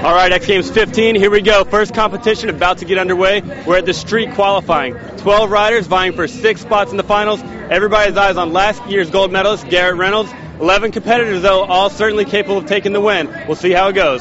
All right, X Games 15, here we go. First competition about to get underway. We're at the street qualifying. 12 riders vying for 6 spots in the finals. Everybody's eyes on last year's gold medalist, Garrett Reynolds. 11 competitors, though, all certainly capable of taking the win. We'll see how it goes.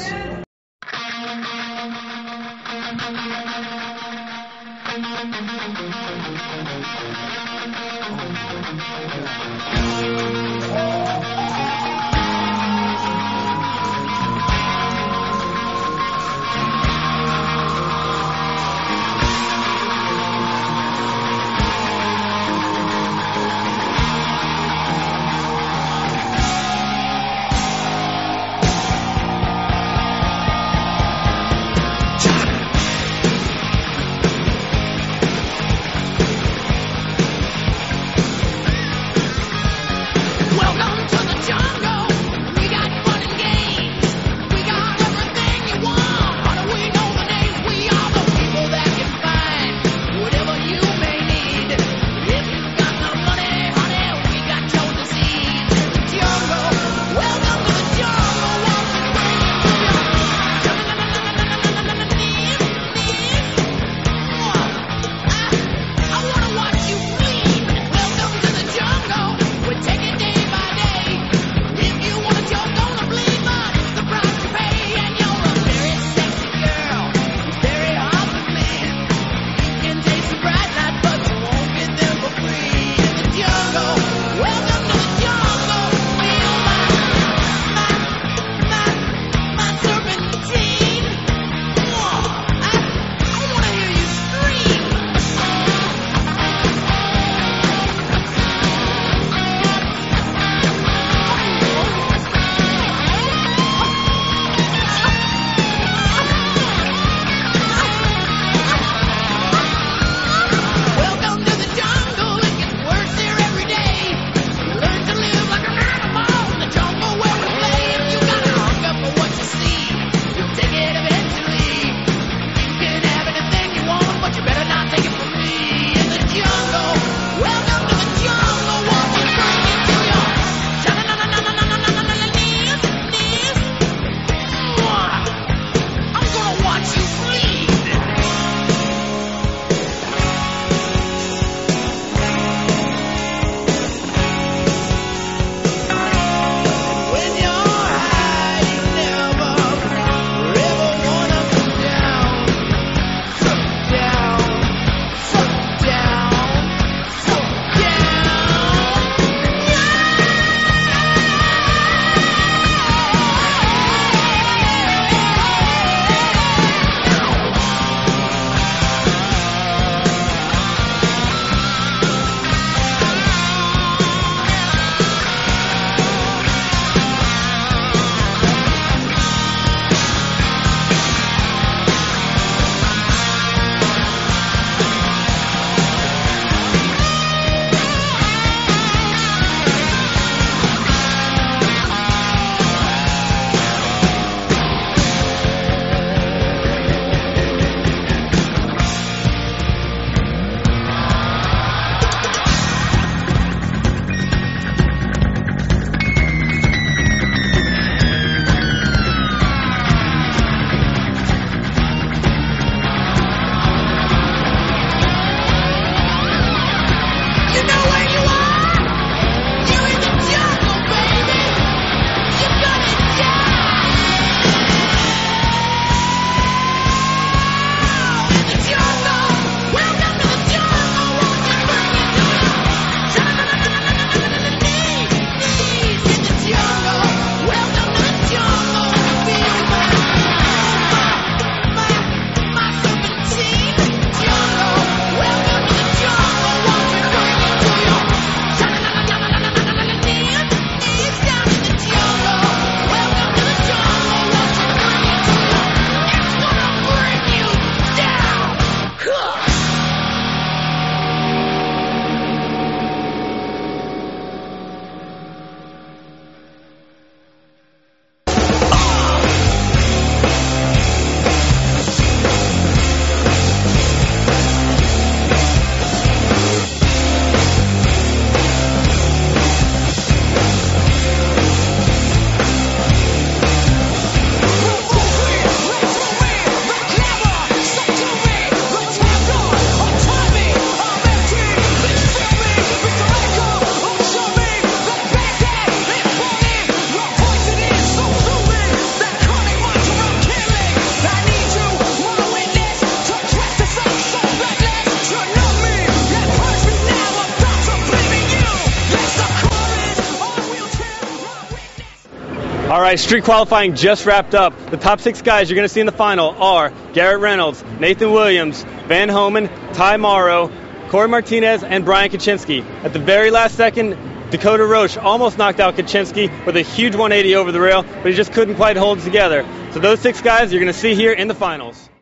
All right, street qualifying just wrapped up. The top 6 guys you're going to see in the final are Garrett Reynolds, Nathan Williams, Van Homan, Ty Morrow, Corey Martinez, and Brian Kaczynski. At the very last second, Dakota Roche almost knocked out Kaczynski with a huge 180 over the rail, but he just couldn't quite hold it together. So those 6 guys you're going to see here in the finals.